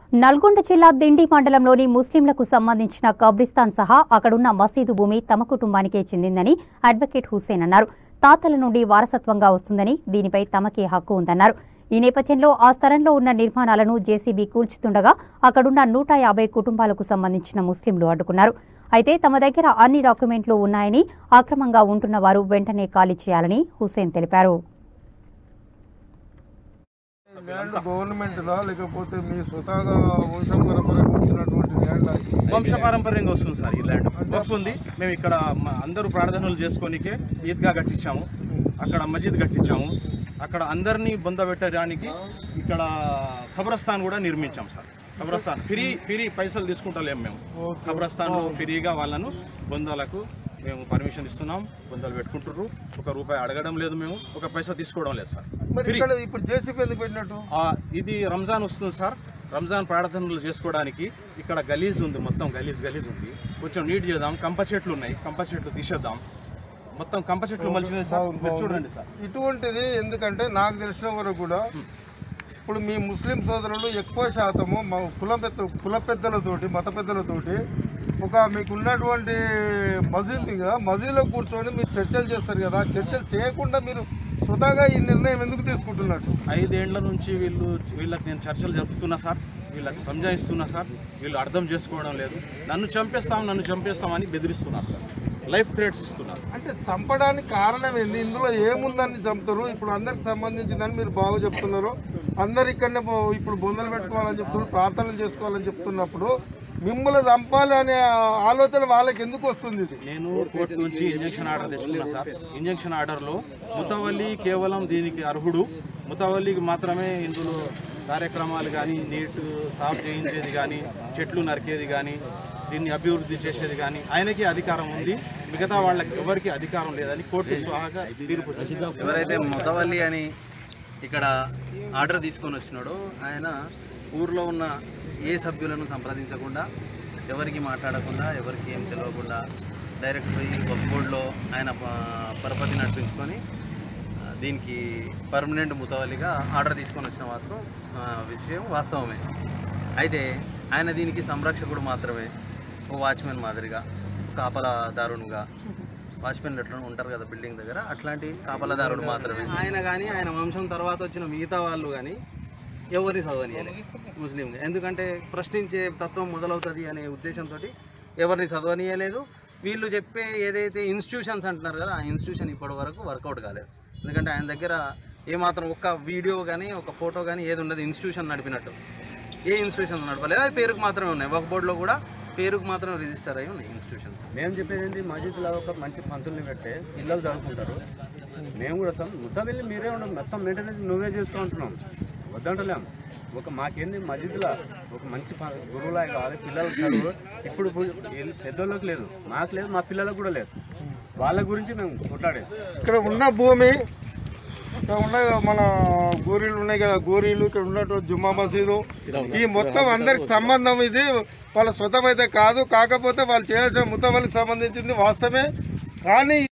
నల్గొండ జిల్లా దిండి మండలంలోని ముస్లింలకు సంబంధించిన కబ్రిస్తాన్ సహా అక్కడున్న మసీదు భూమి తమ కుటుంబానికే చెందిందని అడ్వకేట్ హుస్సేన్ అన్నారు. తాతల నుండి వారసత్వంగా వస్తుందని, దీనిపై తమకే హక్కు ఉందన్నారు. ఈ నేపథ్యంలో ఆ స్థలంలో ఉన్న నిర్మాణాలను జేసీబీ కూల్చుతుండగా అక్కడున్న 150 కుటుంబాలకు సంబంధించిన ముస్లింలు అడ్డుకున్నారు. అయితే తమ దగ్గర అన్ని డాక్యుమెంట్లు ఉన్నాయని, అక్రమంగా ఉంటున్న వారు వెంటనే ఖాళీ చేయాలని హుస్సేన్ తెలిపారు. వంశపారంపర్యంగా వస్తుంది సార్. ఈ ల్యాండ్ వఫ్ ఉంది. మేము ఇక్కడ అందరూ ప్రార్థనలు చేసుకోనికే ఈద్గా కట్టించాము, అక్కడ మస్జిద్ కట్టించాము, అక్కడ అందరినీ బొందబెట్టడానికి ఇక్కడ ఖబరస్థాన్ కూడా నిర్మించాం సార్. ఖబరస్థాన్ ఫ్రీ పైసలు తీసుకుంటలేము మేము. ఖబరస్థాన్లో ఫ్రీగా వాళ్ళను బొందాలకు మేము పర్మిషన్ ఇస్తున్నాం. బొందలు పెట్టుకుంటుర్రు. ₹1 అడగడం లేదు, మేము ఒక పైసా తీసుకోవడం లేదు సార్. ఇప్పుడు జేసీబీ ఎందుకు పెట్టినట్టు? ఇది రంజాన్ వస్తుంది సార్. రంజాన్ ప్రార్థనలు చేసుకోవడానికి ఇక్కడ గలీజ్ ఉంది, మొత్తం గలీజ్ ఉంది. కొంచెం నీట్ చేద్దాం. కంప చెట్లు ఉన్నాయి, కంప చెట్లు తీసేద్దాం. మొత్తం కంప చెట్లు మలిచినాయి సార్. చూడండి సార్. ఇటువంటిది ఎందుకంటే నాకు తెలిసిన వరకు కూడా ఇప్పుడు మీ ముస్లిం సోదరులు ఎక్కువ శాతము కుల పెద్దలతోటి, మత పెద్దలతోటి మీకు ఉన్నటువంటి మసీద్ కదా, మసీద్లో కూర్చొని మీరు చర్చలు చేస్తారు కదా. చర్చలు చేయకుండా మీరు స్వతహాగా ఈ నిర్ణయం ఎందుకు తీసుకుంటున్నట్టు? 5 ఏళ్ల నుంచి వీళ్ళకి నేను చర్చలు జరుపుతున్నా సార్. వీళ్ళకి సంజాయిస్తున్నా సార్. వీళ్ళు అర్థం చేసుకోవడం లేదు. నన్ను చంపేస్తామని బెదిరిస్తున్నారు సార్. లైఫ్ థ్రెట్స్ ఇస్తున్నారు. అంటే చంపడానికి కారణం ఏంది? ఇందులో ఏముందని చంపుతారు? ఇప్పుడు అందరికి సంబంధించిందని మీరు బాగా చెప్తున్నారు. అందరు ఇక్కడనే ఇప్పుడు బొందలు పెట్టుకోవాలని చెప్తున్నారు, ప్రార్థనలు చేసుకోవాలని చెప్తున్నప్పుడు మిమ్మల్ని చంపాలి అనే ఆలోచన వాళ్ళకి ఎందుకు వస్తుంది? నేను కోర్టు నుంచి ఇంజక్షన్ ఆర్డర్ తెచ్చుకున్నా సార్. ఇంజక్షన్ ఆర్డర్లో ముతవల్లి కేవలం దీనికి అర్హుడు, ముతవల్లికి మాత్రమే ఇందులో కార్యక్రమాలు కానీ, నీట్ సాఫ్ చేయించేది కానీ, చెట్లు నరికేది కానీ, దీన్ని అభివృద్ధి చేసేది కానీ ఆయనకి అధికారం ఉంది. మిగతా వాళ్ళకి ఎవరికి అధికారం లేదని కోర్టు సహాగా తీర్పు. ఎవరైతే ముతవల్లి అని ఇక్కడ ఆర్డర్ తీసుకొని వచ్చినాడో ఆయన ఊర్లో ఉన్న ఏ సభ్యులను సంప్రదించకుండా, ఎవరికి మాట్లాడకుండా, ఎవరికి ఏం తెలియకుండా డైరెక్ట్ పోయి వక్ఫ్ బోర్డులో ఆయన పరపతి నడిపించుకొని దీనికి పర్మనెంట్ ముతవల్లిగా ఆర్డర్ తీసుకొని వచ్చిన విషయం వాస్తవమే. అయితే ఆయన దీనికి సంరక్షకుడు మాత్రమే, ఓ వాచ్మెన్ మాదిరిగా, కాపలాదారునిగా. వాచ్మెన్లు ఎట్లా ఉంటారు కదా బిల్డింగ్ దగ్గర, అట్లాంటి కాపలాదారుడు మాత్రమే ఆయన. కానీ ఆయన వంశం తర్వాత వచ్చిన మిగతా వాళ్ళు కానీ ఎవరిని చదవనియలేదు ముస్లింగా. ఎందుకంటే ప్రశ్నించే తత్వం మొదలవుతుంది అనే ఉద్దేశంతో ఎవరిని చదవనియలేదు. వీళ్ళు చెప్పే ఏదైతే ఇన్స్టిట్యూషన్స్ అంటున్నారు కదా, ఆ ఇన్స్టిట్యూషన్ ఇప్పటి వరకు వర్కౌట్ కాలేదు. ఎందుకంటే ఆయన దగ్గర ఏమాత్రం ఒక్క వీడియో కానీ, ఒక ఫోటో కానీ ఏది ఉండదు. ఇన్స్టిట్యూషన్ నడిపినట్టు ఏ ఇన్స్టిట్యూషన్ నడపలేదు. అది పేరుకు మాత్రమే ఉన్నాయి. వక్ఫ్ బోర్డులో కూడా పేరుకు మాత్రం రిజిస్టర్ అయ్యి ఉన్నాయి ఇన్స్టిట్యూషన్స్. మేము చెప్పేది ఏంటి, మస్జిద్లో ఒక మంచి పంతుల్ని పెట్టే పిల్లలు చదువుకుంటారు. మేము కూడా ముతవల్లి మీరే ఉండదు, మొత్తం మెయింటెనెన్స్ నువ్వే చేసుకుంటున్నాం, వద్దంటలేము. మాకేంది మస్జిద్లో ఒక మంచి గురువులా కావాలి. పిల్లలకు చదువు ఇప్పుడు పెద్దోళ్ళకి లేదు, మాకు లేదు, మా పిల్లలకు కూడా లేదు. వాళ్ళ గురించి మేము కొట్లాడేది. ఇక్కడ ఉన్న భూమి, ఇక్కడ ఉన్న మన గోరీలు ఉన్నాయి కదా, గోరీలు, ఇక్కడ ఉన్నటువంటి జుమ్మా మసీదు, ఈ మొత్తం అందరికి సంబంధం. ఇది వాళ్ళ స్వతం అయితే కాదు. కాకపోతే వాళ్ళు చేయాల్సిన ముతవల్లికి సంబంధించింది వాస్తవమే. కానీ